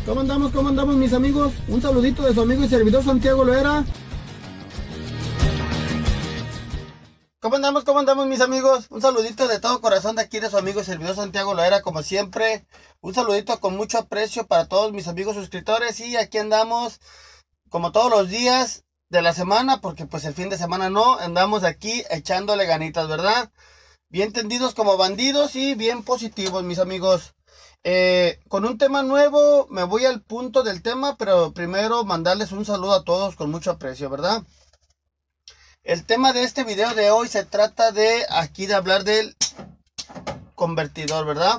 ¿Cómo andamos mis amigos? Un saludito de su amigo y servidor Santiago Loera. ¿Cómo andamos mis amigos? Un saludito de todo corazón de aquí de su amigo y servidor Santiago Loera, como siempre. Un saludito con mucho aprecio para todos mis amigos suscriptores. Y aquí andamos como todos los días de la semana, porque pues el fin de semana no, andamos aquí echándole ganitas, ¿verdad? Bien tendidos como bandidos y bien positivos mis amigos. Con un tema nuevo, me voy al punto del tema, pero primero mandarles un saludo a todos con mucho aprecio, ¿verdad? El tema de este video de hoy se trata de hablar del convertidor, ¿verdad?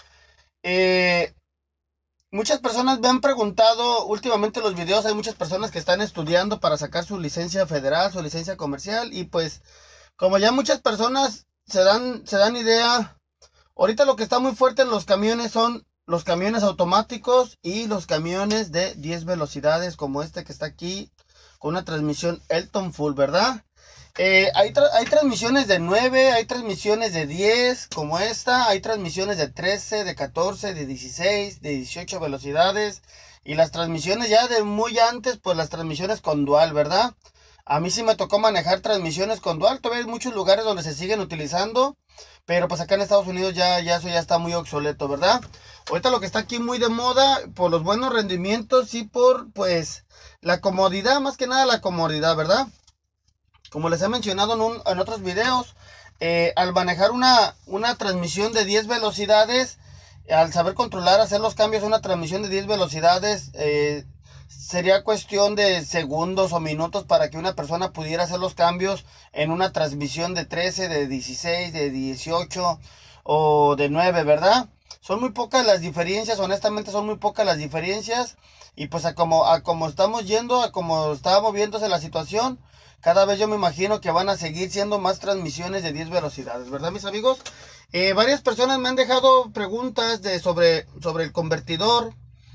Muchas personas me han preguntado últimamente en los videos, hay muchas personas que están estudiando para sacar su licencia federal, su licencia comercial, y pues como ya muchas personas se dan idea, ahorita lo que está muy fuerte en los camiones son los camiones automáticos y los camiones de 10 velocidades como este que está aquí con una transmisión Elton Full, ¿verdad? Hay transmisiones de 9, hay transmisiones de 10 como esta, hay transmisiones de 13, de 14, de 16, de 18 velocidades y las transmisiones ya de muy antes, pues las transmisiones con dual, ¿verdad? A mí sí me tocó manejar transmisiones con dual, todavía hay muchos lugares donde se siguen utilizando, pero pues acá en Estados Unidos ya eso ya está muy obsoleto, ¿verdad? Ahorita lo que está aquí muy de moda, por los buenos rendimientos y por pues la comodidad, más que nada la comodidad, ¿verdad? Como les he mencionado en otros videos, al manejar una transmisión de 10 velocidades, al saber controlar, hacer los cambios de una transmisión de 10 velocidades, sería cuestión de segundos o minutos para que una persona pudiera hacer los cambios en una transmisión de 13, de 16, de 18 o de 9, ¿verdad? Son muy pocas las diferencias, honestamente son muy pocas las diferencias. Y pues a como estamos yendo, a como está moviéndose la situación, cada vez yo me imagino que van a seguir siendo más transmisiones de 10 velocidades, ¿verdad mis amigos? Varias personas me han dejado preguntas sobre el convertidor,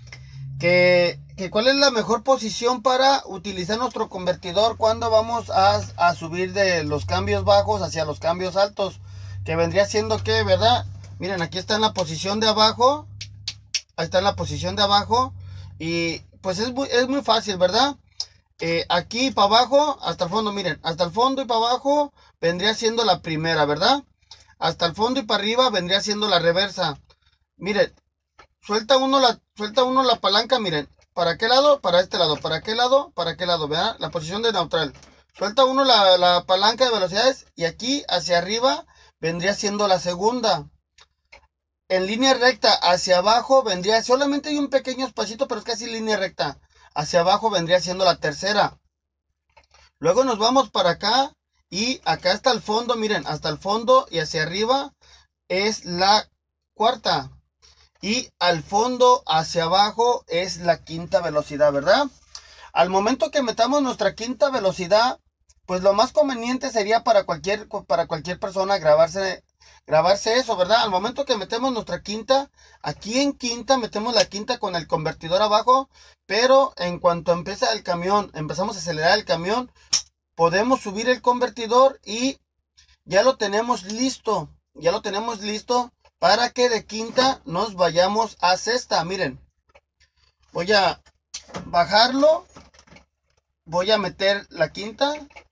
que cuál es la mejor posición para utilizar nuestro convertidor cuando vamos a subir de los cambios bajos hacia los cambios altos, que vendría siendo que, ¿verdad? Miren, aquí está en la posición de abajo, ahí está en la posición de abajo, y pues es muy fácil, ¿verdad? Aquí para abajo, hasta el fondo, miren, hasta el fondo y para abajo vendría siendo la primera, ¿verdad? Hasta el fondo y para arriba vendría siendo la reversa. Miren, suelta uno la palanca, miren, ¿para qué lado? Para este lado, ¿para qué lado? ¿Para qué lado? ¿Verdad? La posición de neutral. Suelta uno la palanca de velocidades y aquí hacia arriba vendría siendo la segunda. En línea recta hacia abajo vendría, solamente hay un pequeño espacito, pero es casi línea recta. Hacia abajo vendría siendo la tercera. Luego nos vamos para acá y acá hasta el fondo, miren, hasta el fondo y hacia arriba es la cuarta. Y al fondo hacia abajo es la quinta velocidad, ¿verdad? Al momento que metamos nuestra quinta velocidad, pues lo más conveniente sería para cualquier persona grabarse eso, ¿verdad? Al momento que metemos nuestra quinta, aquí en quinta metemos la quinta con el convertidor abajo, pero en cuanto empieza el camión, empezamos a acelerar el camión, podemos subir el convertidor y ya lo tenemos listo para que de quinta nos vayamos a sexta. Miren, voy a bajarlo, voy a meter la quinta,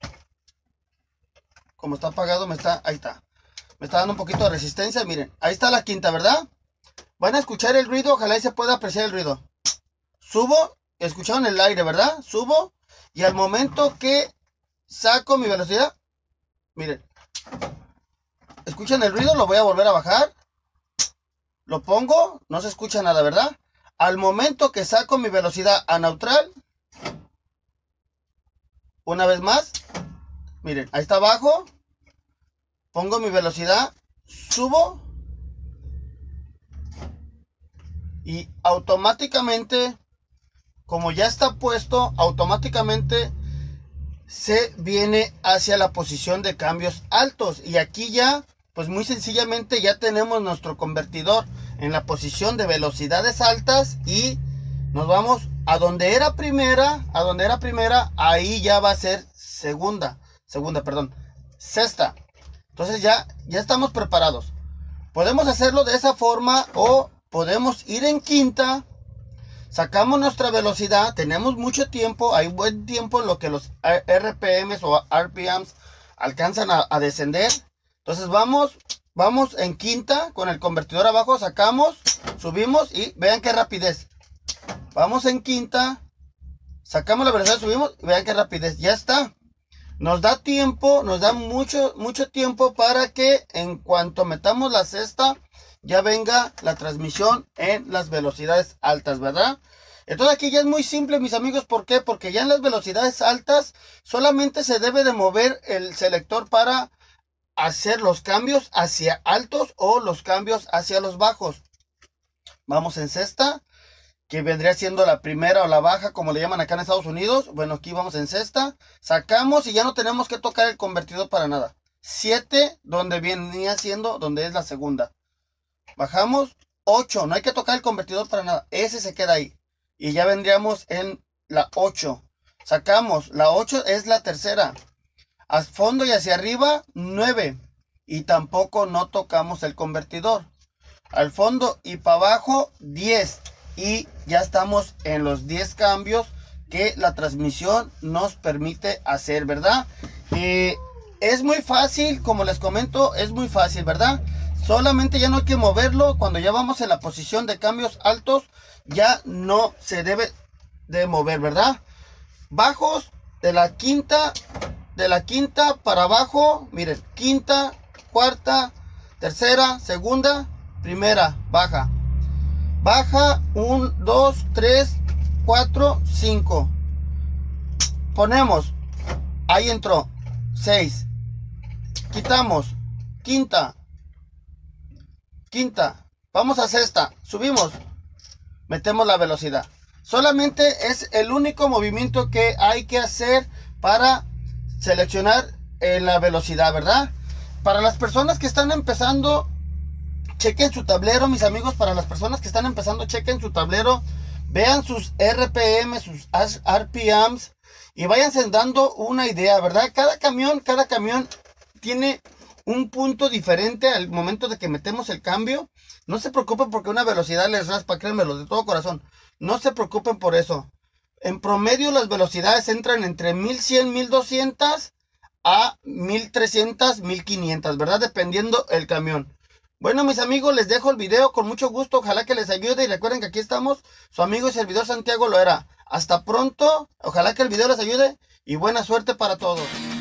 como está apagado ahí está. Me está dando un poquito de resistencia, miren. Ahí está la quinta, ¿verdad? Van a escuchar el ruido, ojalá y se pueda apreciar el ruido. Subo, escucharon el aire, ¿verdad? Subo y al momento que saco mi velocidad, miren. ¿Escuchan el ruido? Lo voy a volver a bajar. Lo pongo, no se escucha nada, ¿verdad? Al momento que saco mi velocidad a neutral, una vez más, miren, ahí está abajo. Pongo mi velocidad, subo y automáticamente, como ya está puesto, automáticamente se viene hacia la posición de cambios altos. Y aquí ya, pues muy sencillamente ya tenemos nuestro convertidor en la posición de velocidades altas y nos vamos a donde era primera, ahí ya va a ser sexta. Entonces ya estamos preparados. Podemos hacerlo de esa forma o podemos ir en quinta Sacamos nuestra velocidad, tenemos mucho tiempo, hay buen tiempo en lo que los RPMs o RPMs alcanzan a descender. Entonces vamos en quinta con el convertidor abajo, sacamos, subimos y vean qué rapidez. Vamos en quinta, sacamos la velocidad, subimos y vean qué rapidez. Ya está. Nos da tiempo, nos da mucho tiempo para que en cuanto metamos la sexta ya venga la transmisión en las velocidades altas, ¿verdad? Entonces aquí ya es muy simple, mis amigos. ¿Por qué? Porque ya en las velocidades altas solamente se debe de mover el selector para hacer los cambios hacia altos o los cambios hacia los bajos. Vamos en sexta, que vendría siendo la primera o la baja, como le llaman acá en Estados Unidos. Bueno, aquí vamos en sexta, sacamos y ya no tenemos que tocar el convertidor para nada. 7, donde venía siendo, donde es la segunda. Bajamos, 8, no hay que tocar el convertidor para nada, ese se queda ahí. Y ya vendríamos en la 8. Sacamos, la 8 es la tercera. A fondo y hacia arriba, 9. Y tampoco no tocamos el convertidor. Al fondo y para abajo, 10. Y ya estamos en los 10 cambios que la transmisión nos permite hacer, ¿verdad? Es muy fácil, como les comento, es muy fácil, ¿verdad? Solamente ya no hay que moverlo. Cuando ya vamos en la posición de cambios altos, ya no se debe de mover, ¿verdad? Bajos de la quinta para abajo, miren, quinta, cuarta, tercera, segunda, primera, baja. Baja, 1, 2, 3, 4, 5. Ponemos, ahí entró, 6. Quitamos, quinta, vamos a sexta, subimos, metemos la velocidad. Solamente es el único movimiento que hay que hacer para seleccionar la velocidad, ¿verdad? Para las personas que están empezando, chequen su tablero, mis amigos. Para las personas que están empezando, chequen su tablero, vean sus RPM, sus RPMs y váyanse dando una idea, ¿verdad? Cada camión tiene un punto diferente al momento de que metemos el cambio. No se preocupen porque una velocidad les raspa, créanmelo, de todo corazón. No se preocupen por eso. En promedio las velocidades entran entre 1100, 1200 a 1300, 1500, ¿verdad? Dependiendo el camión. Bueno, mis amigos, les dejo el video con mucho gusto. Ojalá que les ayude y recuerden que aquí estamos, su amigo y servidor Santiago Loera. Hasta pronto, ojalá que el video les ayude y buena suerte para todos.